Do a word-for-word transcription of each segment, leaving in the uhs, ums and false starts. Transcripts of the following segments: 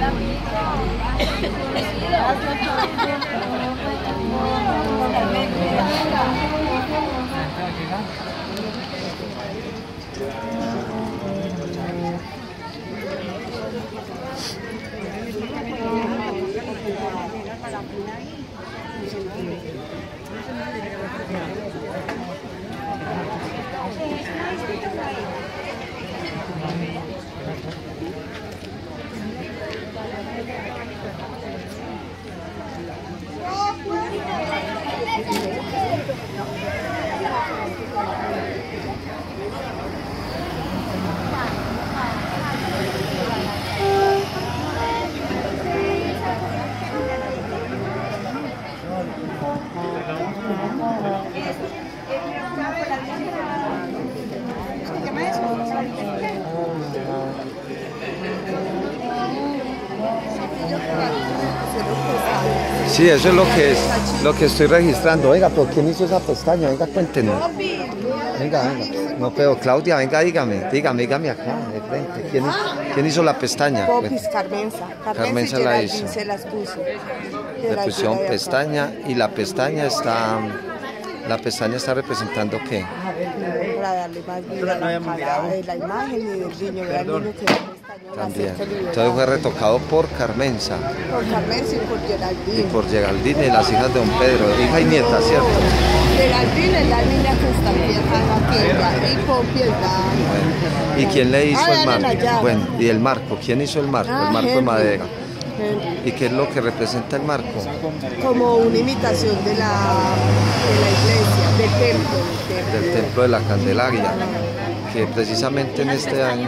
Sí, eso es lo que es, lo que estoy registrando. Venga, pero ¿quién hizo esa pestaña? Venga, cuéntenos. Venga, venga. No, pero Claudia, venga, dígame, dígame, dígame acá, de frente. ¿Quién, quién hizo la pestaña? Popis, Carmenza. Carmenza la hizo. Se las puso. Le pusieron pestaña y la pestaña está, la pestaña está representando ¿qué? Para darle más vida a la, cara, de la imagen y del niño, del niño que también. Entonces fue retocado por Carmenza. Por Carmenza y por Geraldine. Y por Geraldine y las hijas de don Pedro, hija y nieta, ¿cierto? Geraldine es la niña que está viajando aquí y por piedad. Bueno. ¿Y quién le hizo ah, el marco? Bueno, y el marco, ¿quién hizo el marco? Ah, el marco Henry. De madera. Henry. ¿Y qué es lo que representa el marco? Como una imitación de la, de la iglesia, del templo. Del templo, del templo de la Candelaria, que precisamente en este año,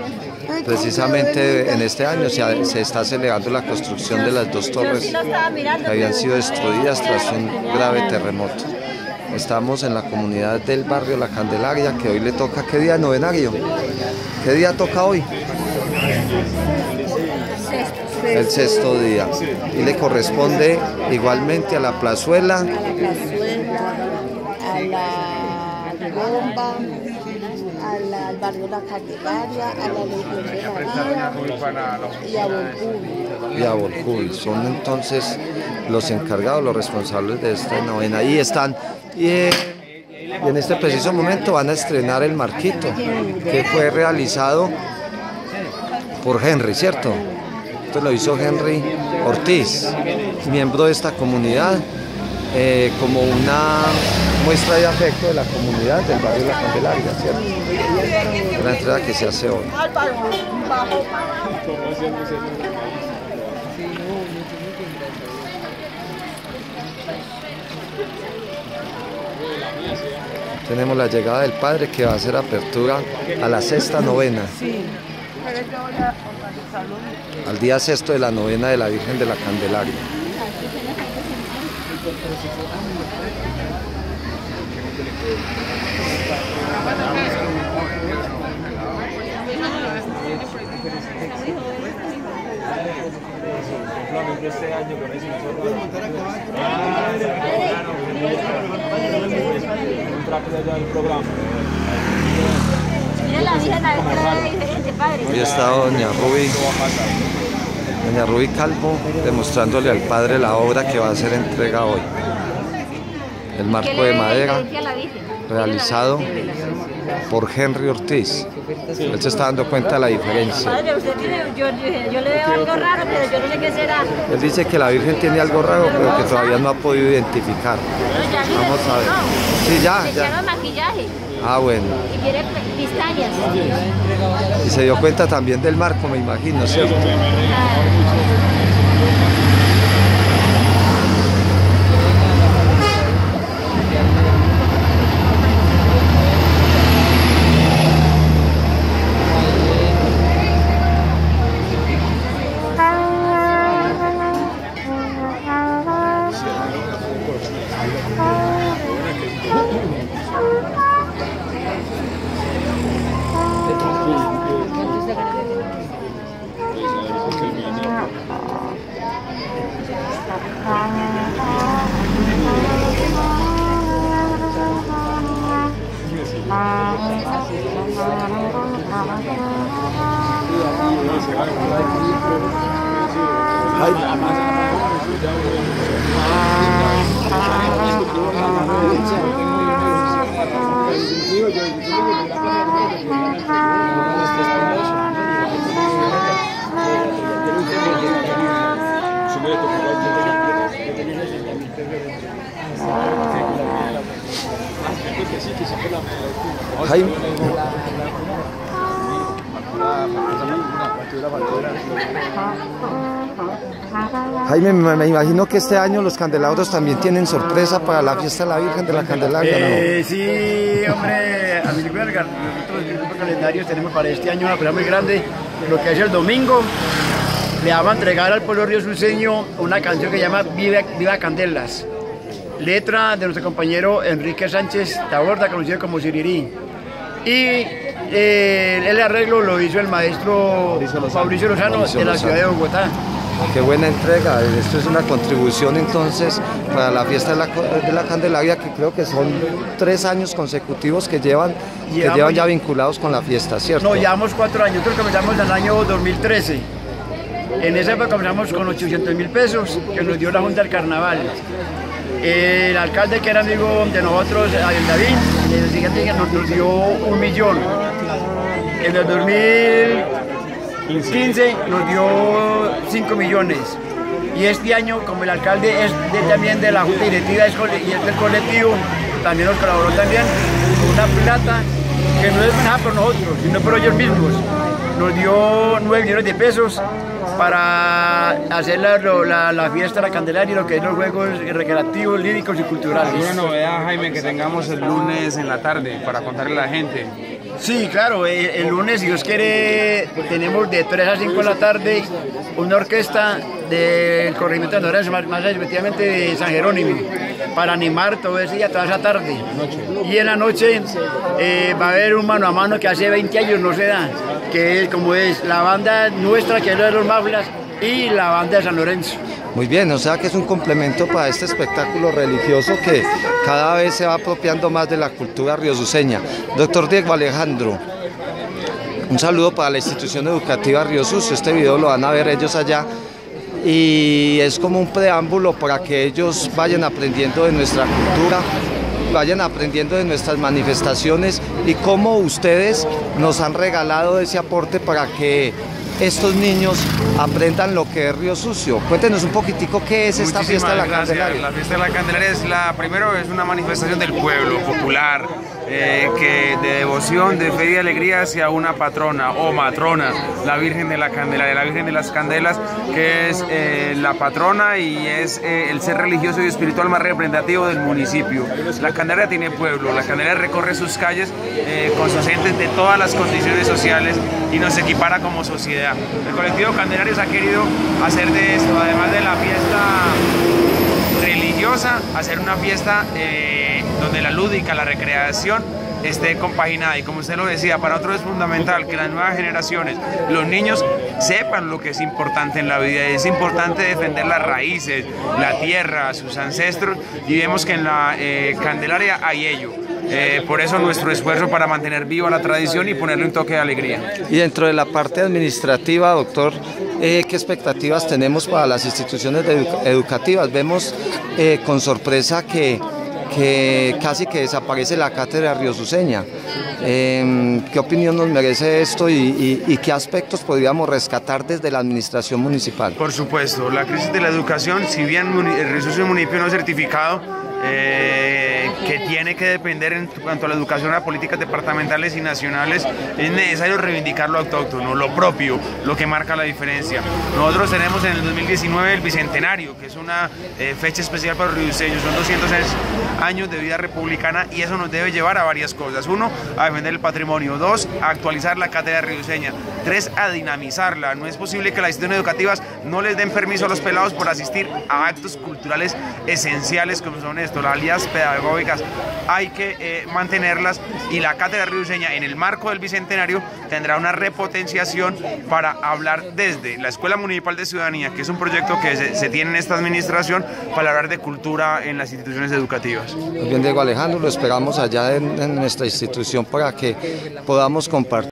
precisamente en este año se, se está celebrando la construcción de las dos torres que habían sido destruidas tras un grave terremoto. Estamos en la comunidad del barrio La Candelaria, que hoy le toca, ¿qué día novenario? ¿Qué día toca hoy? El sexto día. Y le corresponde igualmente a la plazuela, a la plazuela, a la bomba, a la, al barrio La Candelaria, a la Legión de María y a Volcún. Y a Volcún. Son entonces los encargados, los responsables de esta novena. Y están, y, eh, y en este preciso momento van a estrenar el marquito, que fue realizado por Henry, ¿cierto? Esto lo hizo Henry Ortiz, miembro de esta comunidad, eh, como una muestra de afecto de la comunidad del barrio La Candelaria, ¿cierto? La entrega que se hace hoy. Tenemos la llegada del Padre, que va a hacer apertura a la sexta novena. Al día sexto de la novena de la Virgen de la Candelaria. Hoy está doña Rubí, doña Rubí Calvo, demostrándole al Padre la obra que va a ser entrega hoy. El marco de madera realizado por Henry Ortiz. Él se está dando cuenta de la diferencia. Padre, usted tiene, yo, yo, yo le veo algo raro, pero yo no sé qué será. Él dice que la Virgen tiene algo raro, pero que todavía no ha podido identificar. Vamos a ver. Sí, ya, Le ya. echaron maquillaje. Ah, bueno. Y quiere pestañas. Y se dio cuenta también del marco, me imagino, ¿cierto? Ah, Jaime, Jaime, me, me imagino que este año los candelabros también tienen sorpresa para la fiesta de la Virgen de la Candelaria, eh, ¿no? Sí, hombre, a mi nosotros en el grupo calendario tenemos para este año una prueba muy grande, lo que es el domingo. Le vamos a entregar al pueblo riosuceño una canción que se llama Viva, Viva Candelas, letra de nuestro compañero Enrique Sánchez Taborda, conocido como Sirirí. Y eh, el arreglo lo hizo el maestro Fabricio Lozano de la ciudad de Bogotá. Qué buena entrega, esto es una contribución entonces para la fiesta de la, de la Candelaria, que creo que son tres años consecutivos que llevan, que llevan ya vinculados con la fiesta, ¿cierto? No, llevamos cuatro años, nosotros comenzamos en el año dos mil trece. En esa época comenzamos con ochocientos mil pesos que nos dio la Junta del Carnaval. El alcalde, que era amigo de nosotros, Ariel David, en el siguiente día nos, nos dio un millón. En el dos mil quince nos dio cinco millones. Y este año, como el alcalde es de, también de la Junta Directiva y es del colectivo, también nos colaboró también con una plata que no es manejada por nosotros, sino por ellos mismos. Nos dio nueve millones de pesos para hacer la, la, la fiesta de la Candelaria y lo que es los juegos recreativos, líricos y culturales. Es una novedad, Jaime, que tengamos el lunes en la tarde para contarle a la gente. Sí, claro, el, el lunes, si Dios quiere, tenemos de tres a cinco de la tarde una orquesta del corregimiento de Nogales, más, más efectivamente de San Jerónimo, para animar todo ese día, toda esa tarde. Y en la noche eh, va a haber un mano a mano que hace veinte años no se da, que es como es la banda nuestra, que es la de los Maflas, y la banda de San Lorenzo. Muy bien, o sea que es un complemento para este espectáculo religioso que cada vez se va apropiando más de la cultura riosuceña. Doctor Diego Alejandro, un saludo para la institución educativa Río Sucio. Este video lo van a ver ellos allá y es como un preámbulo para que ellos vayan aprendiendo de nuestra cultura, vayan aprendiendo de nuestras manifestaciones y cómo ustedes nos han regalado ese aporte para que estos niños aprendan lo que es Río Sucio. Cuéntenos un poquitico qué es esta fiesta de la Candelaria. La fiesta de la Candelaria es la, primero es una manifestación del pueblo popular, eh, que de devoción, de fe y alegría hacia una patrona o matrona, la Virgen de la Candelaria, la Virgen de las Candelas, que es eh, la patrona y es eh, el ser religioso y espiritual más representativo del municipio. La Candelaria tiene pueblo, la Candelaria recorre sus calles eh, con sus gentes de todas las condiciones sociales y nos equipara como sociedad. El colectivo Candelarios ha querido hacer de esto, además de la fiesta religiosa, hacer una fiesta eh, donde la lúdica, la recreación esté compaginada, y como usted lo decía, para nosotros es fundamental que las nuevas generaciones, los niños, sepan lo que es importante en la vida. Es importante defender las raíces, la tierra, sus ancestros, y vemos que en la eh, Candelaria hay ello. Eh, por eso nuestro esfuerzo para mantener viva la tradición y ponerle un toque de alegría. Y dentro de la parte administrativa, doctor, eh, ¿qué expectativas tenemos para las instituciones edu educativas? Vemos eh, con sorpresa que, que casi que desaparece la cátedra riosuceña. Eh, ¿Qué opinión nos merece esto y, y, y qué aspectos podríamos rescatar desde la administración municipal? Por supuesto, la crisis de la educación, si bien el Río Sucio es un municipio no certificado, Eh, que tiene que depender en cuanto a la educación a políticas departamentales y nacionales, es necesario reivindicar lo autóctono, lo propio, lo que marca la diferencia. Nosotros tenemos en el dos mil diecinueve el Bicentenario, que es una eh, fecha especial para los riosuceños, son doscientos seis años de vida republicana, y eso nos debe llevar a varias cosas. Uno, a defender el patrimonio. Dos, a actualizar la cátedra riosuceña. Tres, a dinamizarla. No es posible que las instituciones educativas no les den permiso a los pelados por asistir a actos culturales esenciales como son estos. Las alianzas pedagógicas hay que eh, mantenerlas, y la cátedra riosuceña en el marco del Bicentenario tendrá una repotenciación para hablar desde la Escuela Municipal de Ciudadanía, que es un proyecto que se, se tiene en esta administración, para hablar de cultura en las instituciones educativas. Muy bien, Diego Alejandro, lo esperamos allá en, en nuestra institución para que podamos compartir